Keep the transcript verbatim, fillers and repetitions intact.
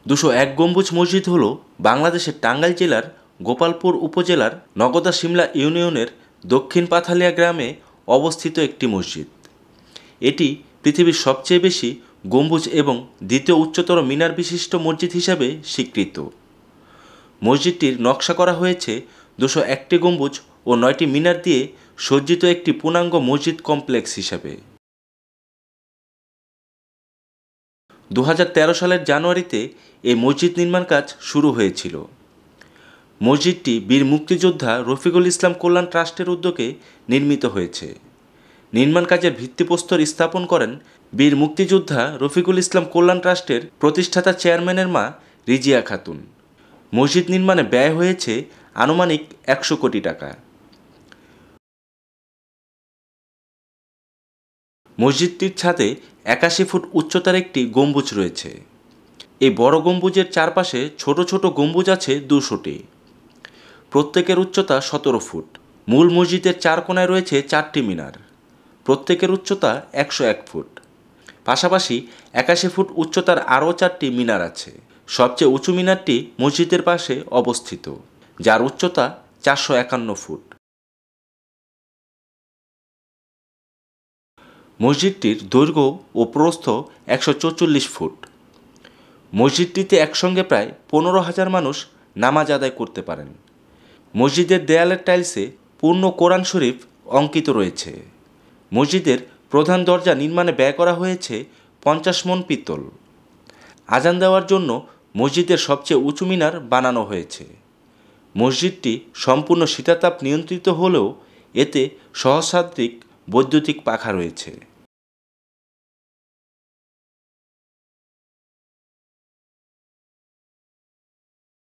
দুশো এক গম্বুজ মসজিদ হল বাংলাদেশের টাঙ্গাইল জেলার গোপালপুর উপজেলার নগদা শিমলা ইউনিয়নের দক্ষিণ পাথালিয়া গ্রামে অবস্থিত একটি মসজিদ। এটি পৃথিবীর সবচেয়ে বেশি গম্বুজ এবং দ্বিতীয় উচ্চতর মিনার বিশিষ্ট মসজিদ হিসাবে স্বীকৃত। মসজিদটির নকশা করা হয়েছে দুশো একটি গম্বুজ ও নয়টি মিনার দিয়ে সজ্জিত একটি পূর্ণাঙ্গ মসজিদ কমপ্লেক্স হিসাবে। দু হাজার তেরো সালের জানুয়ারিতে এই মসজিদ নির্মাণ কাজ শুরু হয়েছিল। মসজিদটি বীর মুক্তিযোদ্ধা রফিকুল ইসলাম কল্যাণ ট্রাস্টের উদ্যোগে নির্মিত হয়েছে। নির্মাণ কাজের ভিত্তিপ্রস্তর স্থাপন করেন বীর মুক্তিযোদ্ধা রফিকুল ইসলাম কল্যাণ ট্রাস্টের প্রতিষ্ঠাতা চেয়ারম্যানের মা রিজিয়া খাতুন। মসজিদ নির্মাণে ব্যয় হয়েছে আনুমানিক একশো কোটি টাকা। মসজিদটির ছাদে একাশি ফুট উচ্চতার একটি গম্বুজ রয়েছে। এই বড় গম্বুজের চারপাশে ছোট ছোট গম্বুজ আছে দুশোটি। প্রত্যেকের উচ্চতা সতেরো ফুট। মূল মসজিদের চার কোণায় রয়েছে চারটি মিনার, প্রত্যেকের উচ্চতা একশো এক ফুট। পাশাপাশি একাশি ফুট উচ্চতার আরও চারটি মিনার আছে। সবচেয়ে উঁচু মিনারটি মসজিদের পাশে অবস্থিত, যার উচ্চতা চারশো একান্ন ফুট। মসজিদটির দৈর্ঘ্য ও প্রস্থ একশো চৌচল্লিশ ফুট। মসজিদটিতে একসঙ্গে প্রায় পনেরো হাজার মানুষ নামাজ আদায় করতে পারেন। মসজিদের দেয়ালের টাইলসে পূর্ণ কোরআন শরীফ অঙ্কিত রয়েছে। মসজিদের প্রধান দরজা নির্মাণে ব্যয় করা হয়েছে পঞ্চাশ মণ পিতল। আজান দেওয়ার জন্য মসজিদের সবচেয়ে উঁচু মিনার বানানো হয়েছে। মসজিদটি সম্পূর্ণ শীতাতাপ নিয়ন্ত্রিত হলেও এতে সহস্রাধিক বৈদ্যুতিক পাখা রয়েছে।